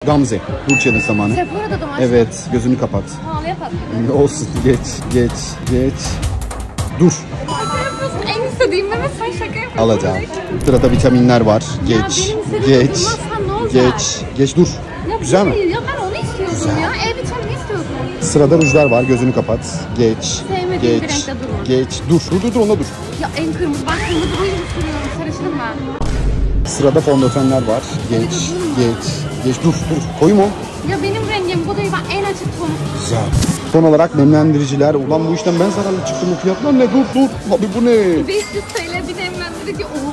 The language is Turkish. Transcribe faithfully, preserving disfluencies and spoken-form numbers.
Gamze. Dur challenge zamanı. Sephora'da da mı? Evet, gözünü kapat. Pahalıya patladı. Olsun, geç, geç, geç. Dur. Şaka yapıyorsun. En istediğim Mehmet, sen şaka yapıyorsun. Alacağım. Sırada vitaminler var. Geç, Ya benim istediğim geç, bulmazsan ne olacak? geç, geç. Dur. Ya Güzel mi? Ya ben onu istiyordum Güzel. ya. E vitamini istiyordum. Sırada rujlar var. Gözünü kapat. Geç, Sevmediğim bir geç, renkte durma. geç. Dur, dur, dur, dur, ona dur. Ya en kırmızı. Ben kırmızı ruj mu sürüyorum? Sarışınım ben. Sırada fondötenler var. Geç, geç, geç. Dur, dur. Koyu mu? Ya benim rengim bu değil. Ben en açık tonu. Güzel. Son olarak nemlendiriciler. Ulan bu işten ben zararlı çıktım. Bu fiyatlar ne? Dur, dur. Abi bu ne? beş yüz T L bir nemlendirici.